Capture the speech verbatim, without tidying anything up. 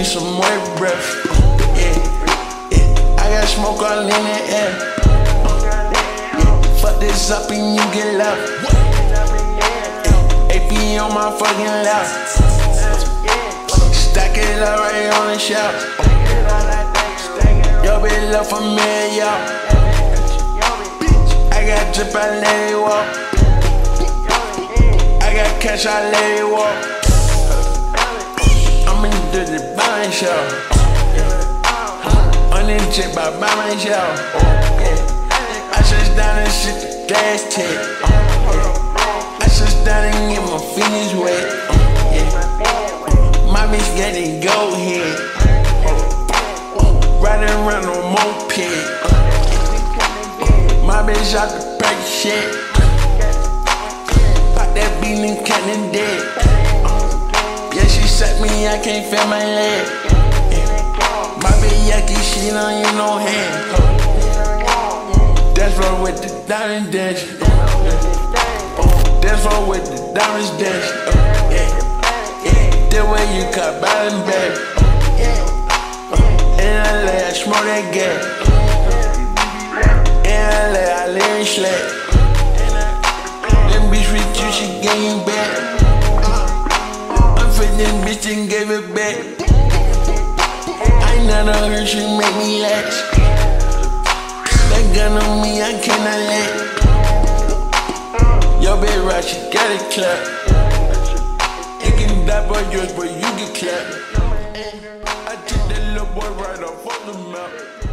some more breath. Yeah, yeah. I got smoke all in the air. Yeah. Fuck this up and you get left. A P on my fucking lap. Stack it up right on the shelf. Yo, bitch, love for me, yo. I got drip, I let it walk. I got cash, I let it walk. I'm in the buying show. On this trip, I buy myself. I just down and shit the gas tank. I just down and get my fingers wet. My bitch getting go here. Riding around on moped. My bitch out the pack shit. Pop that beat and kinda dead. Yeah, she set me, I can't feel my leg. My bitch yucky, she don't use no hand. That's wrong with the diamond dash. That's wrong with the diamonds dash. The way you cut bottom back. In L A, I smoke that gas. In L A, I live in slack. Them bitch with you, she gave you back. I'm feeling bitch and gave it back. I ain't not her, she make me lax. That gun on me, I cannot let. Yo, bitch right, she got it clap. That boy yours, but you get clapped. I took that little boy right off on the map.